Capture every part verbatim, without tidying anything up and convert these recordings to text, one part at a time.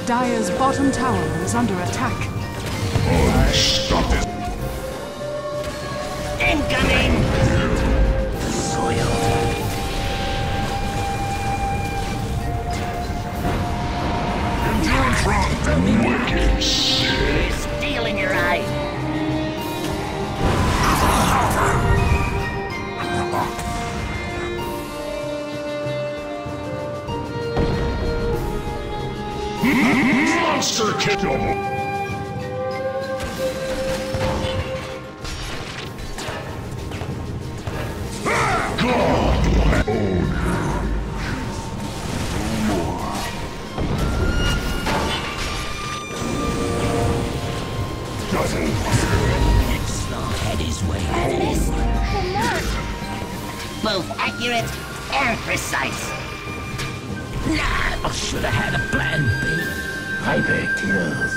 Dire's bottom tower is under attack. Oh, stop it! Incoming! Soiled. Endure from the wicked sick. Stealing your eye. Monster kill! God, own. Doesn't Exnall had his way. This both accurate and precise. Nah, I should have had a plan B. Hyper kills.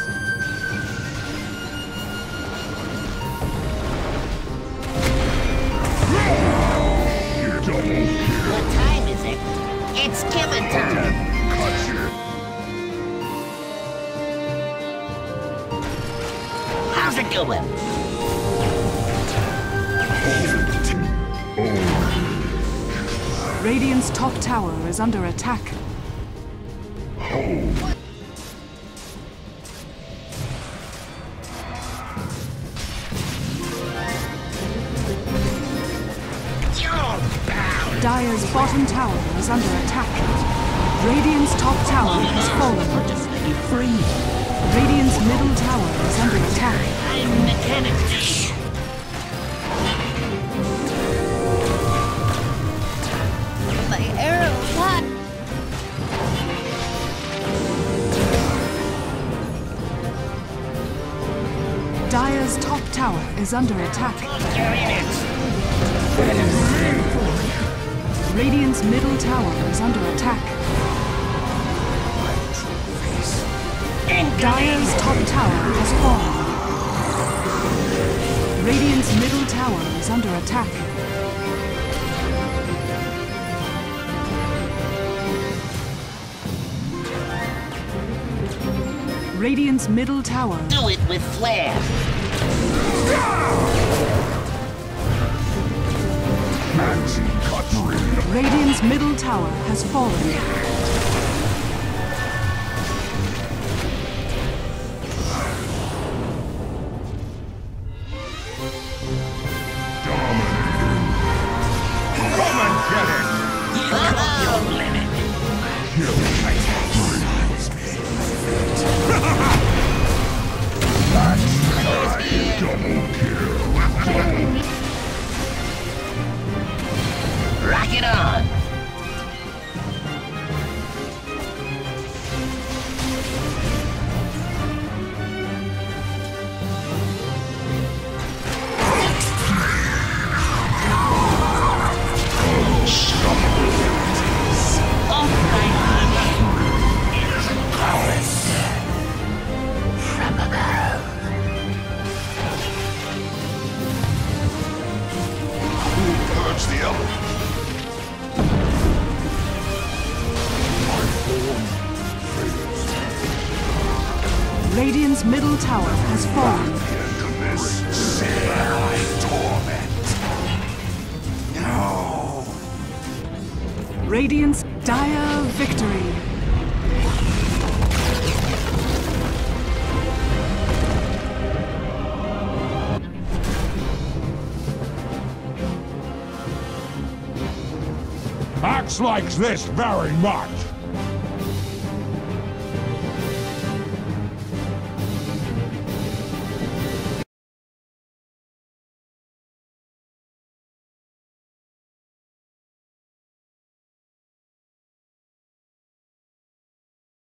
What time is it? It's killing time. cut you. How's it going? Radiant's top tower is under attack. Dire's bottom tower is under attack. Radiant's top tower has fallen. Just let you free. Radiant's middle tower is under attack. I'm mechanic. My arrow shot. Dire's top tower is under attack. You're in Radiant's middle tower is under attack. it. Dire's top tower has fallen. Radiant's middle tower is under attack. Radiant's middle tower. Do it with flair. Fancy cutlery. Radiant's middle tower has fallen. Dominating. Come and get it! You got your limit. Kill my That's right. Double kill. Rock it on. Purge the element. Radiant's middle tower has fallen. Into this I torment. No. Radiant's dire victory. Acts like this very much.